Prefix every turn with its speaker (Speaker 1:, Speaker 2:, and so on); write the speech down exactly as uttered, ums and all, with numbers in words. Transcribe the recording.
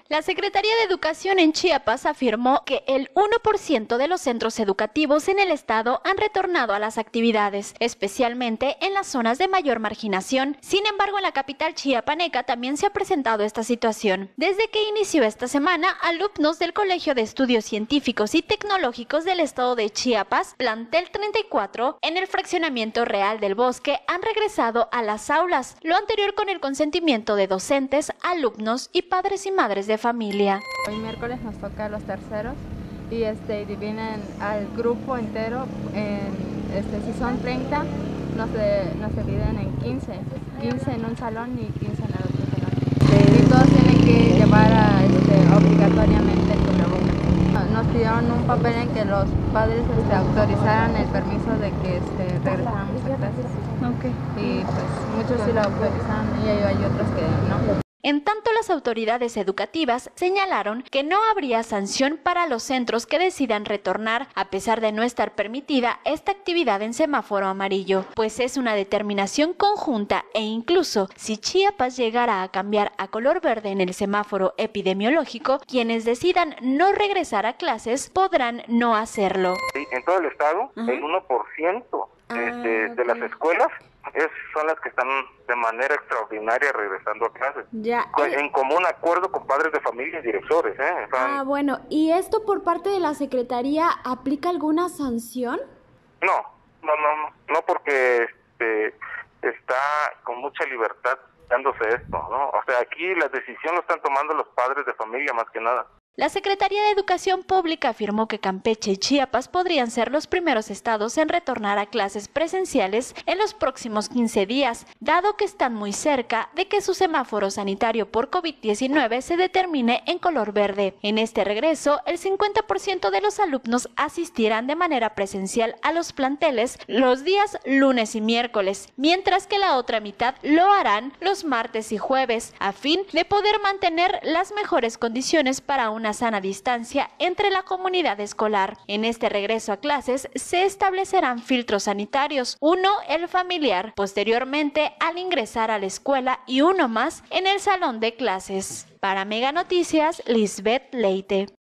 Speaker 1: La Secretaría de Educación en Chiapas afirmó que el uno por ciento de los centros educativos en el estado han retornado a las actividades, especialmente en las zonas de mayor marginación. Sin embargo, en la capital chiapaneca también se ha presentado esta situación. Desde que inició esta semana, alumnos del Colegio de Estudios Científicos y Tecnológicos del estado de Chiapas, plantel treinta y cuatro, en el fraccionamiento Real del Bosque, han regresado a las aulas, lo anterior con el consentimiento de docentes, alumnos y padres y madres de familia.
Speaker 2: Hoy miércoles nos toca a los terceros y este, dividen al grupo entero, en, este, si son treinta, nos, de, nos dividen en quince, quince en un salón y quince en el otro salón. Y todos tienen que llevar a, este, obligatoriamente el cubrebocas. Nos pidieron un papel en que los padres este, autorizaran el permiso de que este, regresáramos a clases. Okay. Y pues muchos sí lo autorizaron y hay otros que no.
Speaker 1: En tanto, las autoridades educativas señalaron que no habría sanción para los centros que decidan retornar, a pesar de no estar permitida esta actividad en semáforo amarillo, pues es una determinación conjunta e incluso si Chiapas llegara a cambiar a color verde en el semáforo epidemiológico, quienes decidan no regresar a clases podrán no hacerlo.
Speaker 3: Sí, en todo el estado, uh-huh. el uno por ciento ah, este, okay. de las escuelas Es, son las que están de manera extraordinaria regresando a clases,
Speaker 4: ya,
Speaker 3: eh. en común acuerdo con padres de familia y directores. ¿eh? Están...
Speaker 4: Ah, bueno, ¿y esto por parte de la Secretaría aplica alguna sanción?
Speaker 3: No, no, no, no, porque este, está con mucha libertad dándose esto, ¿no? O sea, aquí la decisión lo están tomando los padres de familia más que nada.
Speaker 1: La Secretaría de Educación Pública afirmó que Campeche y Chiapas podrían ser los primeros estados en retornar a clases presenciales en los próximos quince días, dado que están muy cerca de que su semáforo sanitario por COVID diecinueve se determine en color verde. En este regreso, el cincuenta por ciento de los alumnos asistirán de manera presencial a los planteles los días lunes y miércoles, mientras que la otra mitad lo harán los martes y jueves, a fin de poder mantener las mejores condiciones para una sana distancia entre la comunidad escolar. En este regreso a clases se establecerán filtros sanitarios, uno el familiar, posteriormente al ingresar a la escuela y uno más en el salón de clases. Para Mega Noticias, Lisbeth Leite.